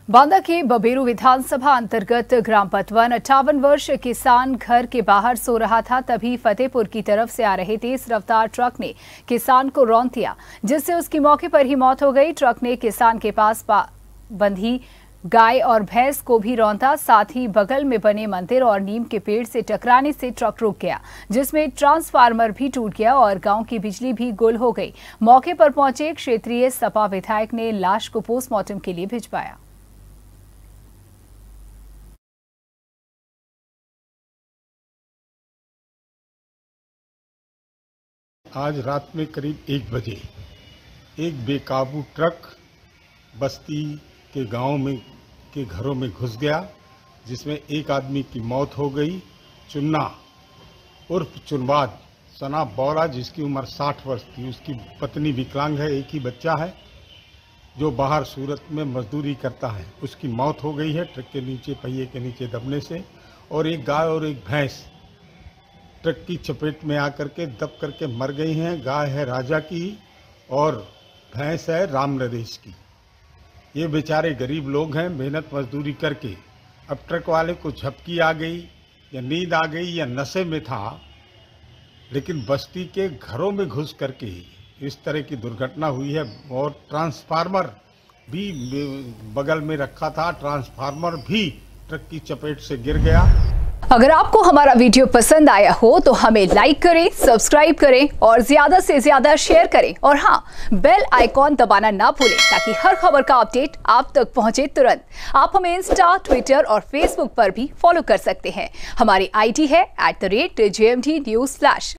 बांदा के बबेरू विधानसभा अंतर्गत ग्राम पतवन 58 वर्ष किसान घर के बाहर सो रहा था, तभी फतेहपुर की तरफ से आ रहे तेज रफ्तार ट्रक ने किसान को रौंद दिया, जिससे उसकी मौके पर ही मौत हो गई। ट्रक ने किसान के पास बंधी गाय और भैंस को भी रौंदा, साथ ही बगल में बने मंदिर और नीम के पेड़ से टकराने से ट्रक रुक गया, जिसमें ट्रांसफार्मर भी टूट गया और गांव की बिजली भी गुल हो गई। मौके पर पहुंचे क्षेत्रीय सपा विधायक ने लाश को पोस्टमार्टम के लिए भिजवाया। आज रात में करीब 1 बजे एक बेकाबू ट्रक बस्ती के गांव में के घरों में घुस गया, जिसमें एक आदमी की मौत हो गई। चुन्ना उर्फ चुनवाद सना बौरा, जिसकी उम्र 60 वर्ष थी। उसकी पत्नी विकलांग है, एक ही बच्चा है जो बाहर सूरत में मजदूरी करता है। उसकी मौत हो गई है ट्रक के नीचे, पहिए के नीचे दबने से। और एक गाय और एक भैंस ट्रक की चपेट में आकर के दब करके मर गई हैं। गाय है राजा की और भैंस है राम नरेश की। ये बेचारे गरीब लोग हैं, मेहनत मजदूरी करके। अब ट्रक वाले को झपकी आ गई या नींद आ गई या नशे में था, लेकिन बस्ती के घरों में घुस करके इस तरह की दुर्घटना हुई है। और ट्रांसफार्मर भी बगल में रखा था, ट्रांसफार्मर भी ट्रक की चपेट से गिर गया। अगर आपको हमारा वीडियो पसंद आया हो तो हमें लाइक करें, सब्सक्राइब करें और ज्यादा से ज्यादा शेयर करें। और हाँ, बेल आइकॉन दबाना ना भूलें ताकि हर खबर का अपडेट आप तक पहुंचे तुरंत। आप हमें इंस्टा, ट्विटर और फेसबुक पर भी फॉलो कर सकते हैं। हमारी आईडी है @JMT News Flash।